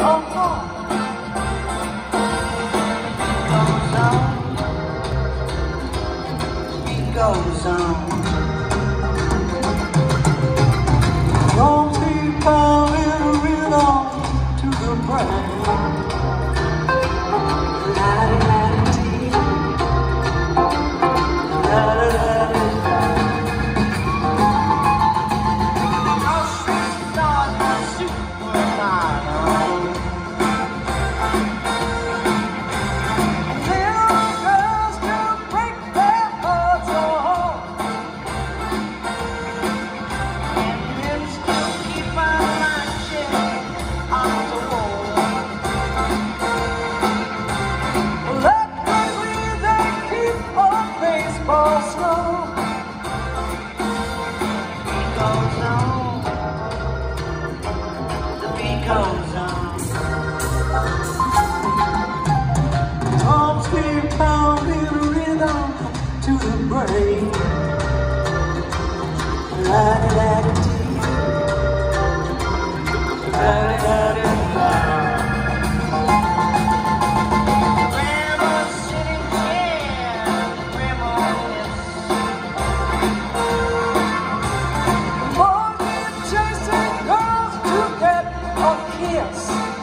Oh, oh. It goes on. Don't be pounding a rhythm to the brain. La-di-la-di-dee. La-di-la-di-da. I'll start my supermodel. Little girls can break their hearts on. And men still keep on marching on the wall. That quickly they keep on baseball slow. It goes on. The beat goes on. Drums keep pounding a rhythm to the brain. La-di-da-di-dee. La-di-da-di-da. Grandma sitting chair, reminisce. Boys keep chasing girls to get a kiss.